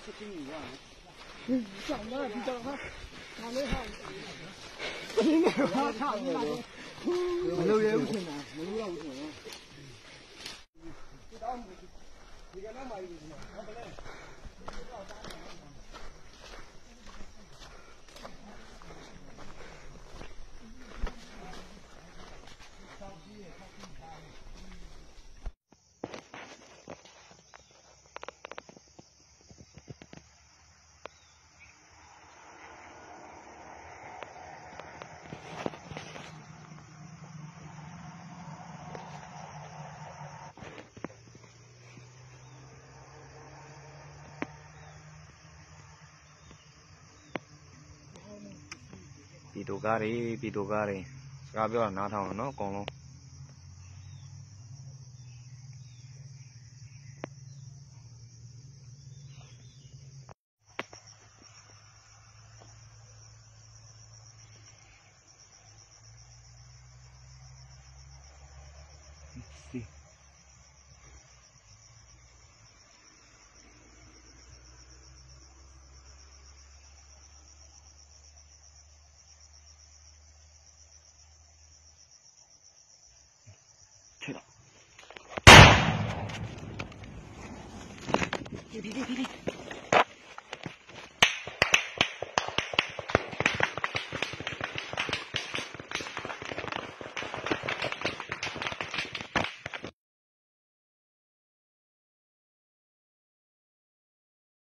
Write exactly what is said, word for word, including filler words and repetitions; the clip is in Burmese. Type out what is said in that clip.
出金鱼啊！ 嗯，长得比较好，长得好。你那个差不多。六月五天呢，六月五天。这当你看那买的嘛，他本来。 ပြည်သူကားတွေပြည်သူကားတွေစကားပြောတာနားထောင်နော်အကုန်လုံး去了。滴滴滴滴滴。